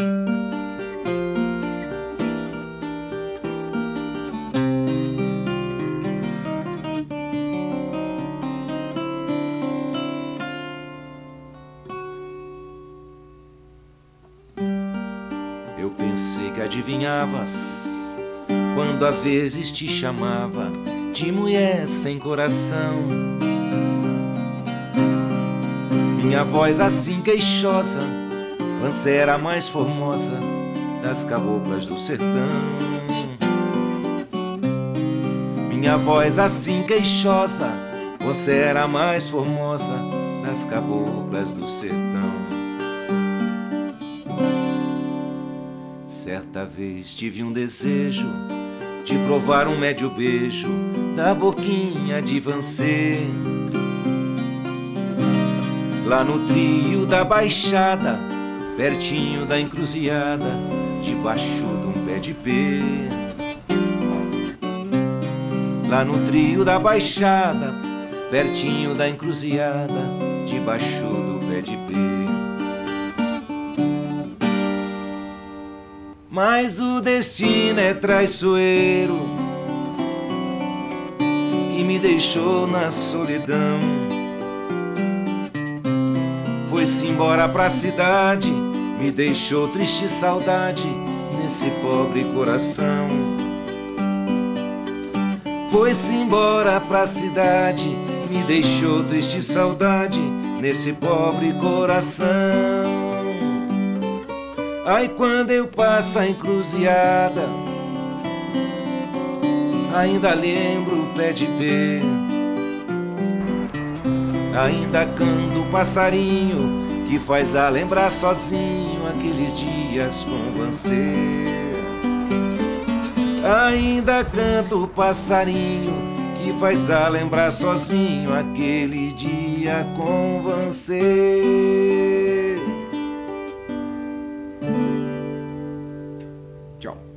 Eu pensei que adivinhavas quando às vezes te chamava de mulher sem coração. Minha voz assim queixosa, você era a mais formosa das caboclas do sertão. Minha voz assim queixosa, você era a mais formosa das caboclas do sertão. Certa vez tive um desejo de provar um médio beijo da boquinha de você, lá no trio da Baixada, pertinho da encruzilhada, debaixo de um pé de pé. Lá no trio da Baixada, pertinho da encruzilhada, debaixo do pé de pé. Mas o destino é traiçoeiro, que me deixou na solidão. Foi-se embora pra cidade, me deixou triste saudade nesse pobre coração. Foi-se embora pra cidade, me deixou triste saudade nesse pobre coração. Ai, quando eu passo a encruzilhada, ainda lembro o pé de pé, ainda canto o passarinho que faz a lembrar sozinho aqueles dias com você. Ainda canto o passarinho que faz a lembrar sozinho aquele dia com você. Tchau.